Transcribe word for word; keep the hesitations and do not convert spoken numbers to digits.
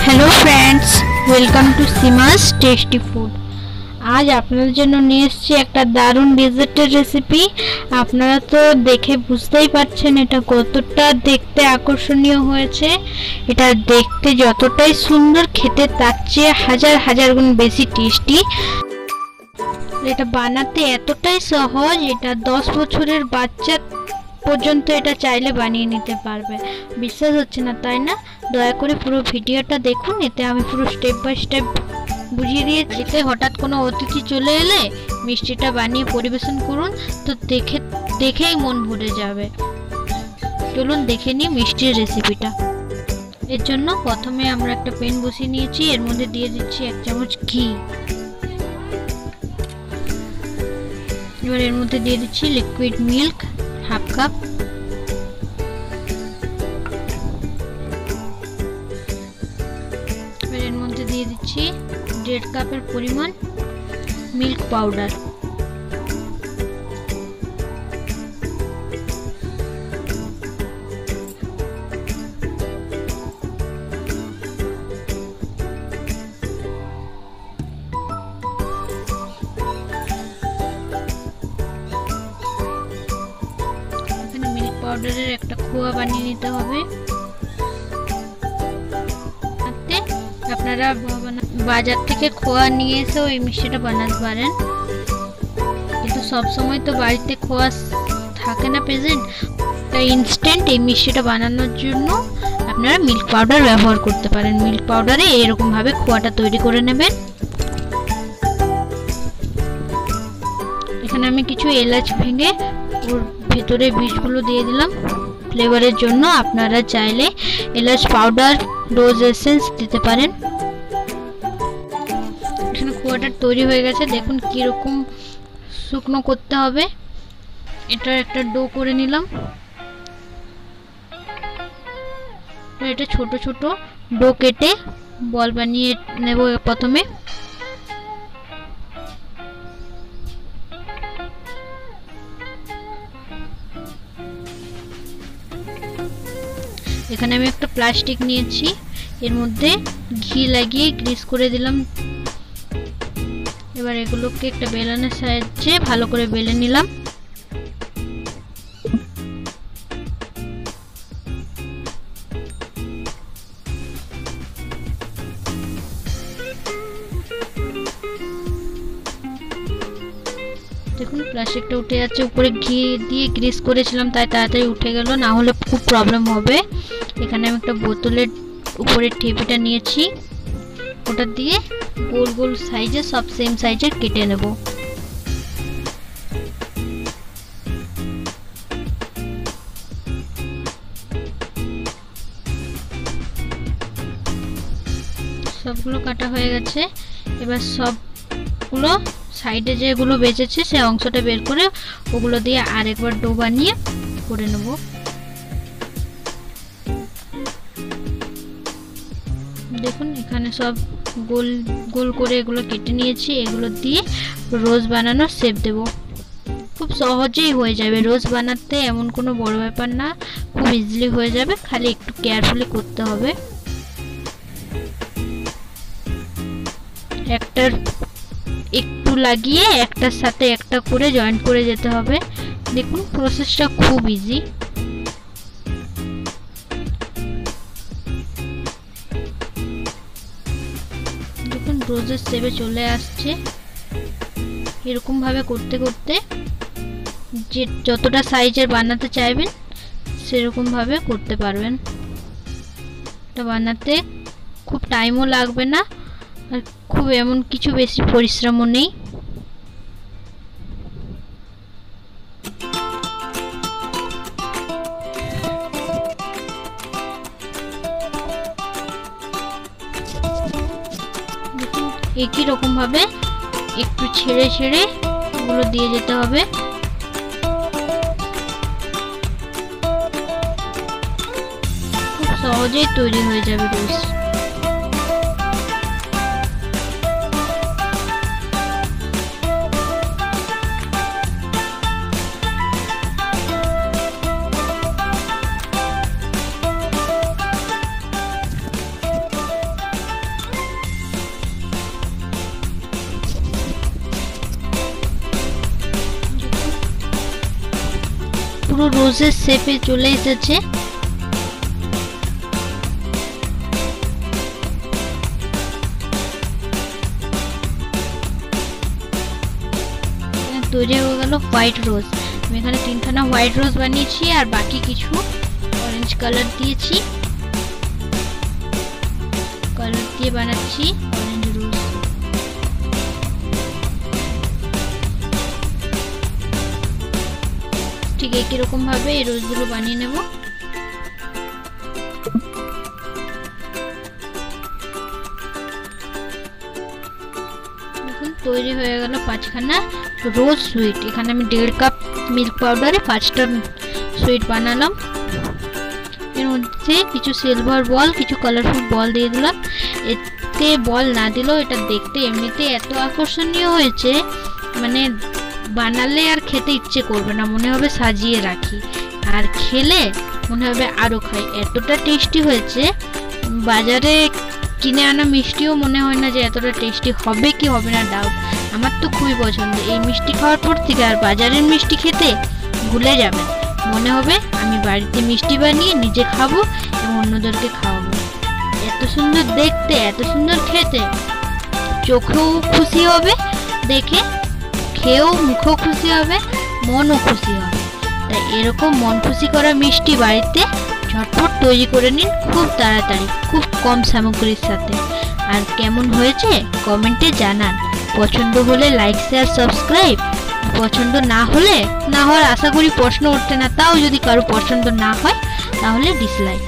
Hello friends, welcome to Seema's tasty food. आज আপনাদের জন্য নিয়ে এসেছি একটা দারুণ ডেজার্টের রেসিপি। আপনারা তো দেখে বুঝতেই পারছেন এটা কতটা দেখতে আকর্ষণীয় হয়েছে। এটা দেখতে যতটাই সুন্দর, খেতে তার চেয়ে হাজার হাজার গুণ বেশি টেস্টি। এটা বানাতে এতটাই সহজ, এটা দশ বছরের বাচ্চা পর্যন্ত এটা চাইলে বানিয়ে নিতে পারবে। বিশ্বাস হচ্ছে না তাই না? দয়া করে পুরো ভিডিওটা দেখুন, এতে আমি পুরো স্টেপ বাই স্টেপ বুঝিয়ে দিয়েছি। এতে হঠাৎ কোনো অতিথি চলে এলে মিষ্টিটা বানিয়ে পরিবেশন করুন, তো দেখে দেখেই মন ভরে যাবে। চলুন দেখে নিই মিষ্টির রেসিপিটা। এর জন্য প্রথমে আমরা একটা প্যান বসিয়ে নিয়েছি, এর মধ্যে দিয়ে দিচ্ছি এক চামচ ঘি। এবার এর মধ্যে দিয়ে দিচ্ছি লিকুইড মিল্ক হাফ কাপ। এর মধ্যে দিয়ে দিচ্ছি দেড় কাপের পরিমাণ মিল্ক পাউডার। পাউডারের একটা খোয়া বানিয়ে নিতে হবে। আপনারা বাজার থেকে খোয়া নিয়ে এসেও এই মিষ্টিটা বানাতে পারেন, কিন্তু সব সময় তো বাড়িতে খোয়া থাকে না প্রেজেন্ট, তাই ইনস্ট্যান্ট এই মিষ্টিটা বানানোর জন্য আপনারা মিল্ক পাউডার ব্যবহার করতে পারেন। মিল্ক পাউডারে এরকম ভাবে খোয়াটা তৈরি করে নেবেন। এখানে আমি কিছু এলাচ ভেঙে ওর ভেতরে বীজগুলো দিয়ে দিলাম ফ্লেভারের জন্য। আপনারা চাইলে এলাচ পাউডার, রোজ এসেন্স দিতে পারেন। এখানে খোয়াটা তৈরি হয়ে গেছে, দেখুন কিরকম শুকনো করতে হবে। এটা একটা ডো করে নিলাম। এটা ছোট ছোট ডো কেটে বল বানিয়ে নেব প্রথমে। এখানে আমি একটা প্লাস্টিক নিয়েছি, এর মধ্যে ঘি লাগিয়ে গ্রিস করে দিলাম। এবার এগুলোকে একটা বেলনের সাহায্যে ভালো করে বেলে নিলাম। দেখুন প্লাস্টিকটা উঠে যাচ্ছে, উপরে ঘি দিয়ে গ্রিস করেছিলাম তাই তাড়াতাড়ি উঠে গেল, না হলে খুব প্রবলেম হবে। এখানে আমি একটা বোতলের উপরের ঠেপিটা নিয়েছি, ওটা দিয়ে গোল গোল সাইজে সব সেম সাইজের কেটে নেব। সবগুলো কাটা হয়ে গেছে। এবার সবগুলো সাইডে যেগুলো বেঁচেছে সে অংশটা বের করে ওগুলো দিয়ে আরেকবার ডো বানিয়ে করে নেব। দেখুন এখানে সব গোল গোল করে এগুলো কেটে নিয়েছি। এগুলো দিয়ে রোজ বানানোর শেপ দেব। খুব সহজেই হয়ে যাবে, রোজ বানাতে এমন কোনো বড় ব্যাপার না, খুব ইজিলি হয়ে যাবে, খালি একটু কেয়ারফুলি করতে হবে। একটার একটু লাগিয়ে একটার সাথে একটা করে জয়েন্ট করে যেতে হবে। দেখুন প্রসেসটা খুব ইজি। দেখুন রোজের শেপে চলে আসছে। এরকম ভাবে করতে করতে যে যতটা সাইজের বানাতে চাইবেন সেরকম ভাবে করতে পারবেন। এটা বানাতে খুব টাইমও লাগবে না, আর খুব এমন কিছু বেশি পরিশ্রমও নেই। একই রকম ভাবে একটু ছেড়ে ছেড়ে এগুলো দিয়ে যেতে হবে। খুব সহজেই তৈরি হয়ে যাবে রোজ। রোজের শেপে চলে এসেছে। তৈরি হয়ে গেল হোয়াইট রোজ। আমি এখানে তিনখানা হোয়াইট রোজ বানিয়েছি আর বাকি কিছু অরেঞ্জ কালার দিয়েছি, কালার দিয়ে বানাচ্ছি অরেঞ্জ রোজ। ঠিক একই রকম ভাবে এই রোজগুলো বানিয়ে নেব। তৈরি হয়ে গেল পাঁচখানা রোজ সুইট। এখানে আমি দেড় কাপ মিল্ক পাউডারে পাঁচটা সুইট বানালাম। এর মধ্যে কিছু সিলভার বল, কিছু কালারফুল বল দিয়ে দিলাম। এতে বল না দিলেও এটা দেখতে এমনিতে এত আকর্ষণীয় হয়েছে, মানে বানালে আর খেতে ইচ্ছে করবে না, মনে হবে সাজিয়ে রাখি, আর খেলে মনে হবে আরো খাই, এতটা টেস্টি হয়েছে। বাজারে কিনে আনা মিষ্টিও মনে হয় না যে এতটা টেস্টি হবে কি হবে না ডাউট। আমার তো খুবই পছন্দ এই মিষ্টি খাওয়ার পর থেকে, আর বাজারের মিষ্টি খেতে ভুলে যাবেন, মনে হবে আমি বাড়িতে মিষ্টি বানিয়ে নিজে খাবো এবং অন্যদেরকে খাওয়াবো। এত সুন্দর দেখতে, এত সুন্দর খেতে, চোখেও খুশি হবে দেখে, খেয়েও মুখও খুশি হবে, মনও খুশি হবে। তাই এরকম মন খুশি করা মিষ্টি বাড়িতে ঝটপট তৈরি করে নিন খুব তাড়াতাড়ি, খুব কম সামগ্রীর সাথে। আর কেমন হয়েছে কমেন্টে জানান। পছন্দ হলে লাইক শেয়ার সাবস্ক্রাইব, পছন্দ না হলে না হওয়ার আশা করি প্রশ্ন উঠছে না, তাও যদি কারো পছন্দ না হয় তাহলে ডিসলাইক।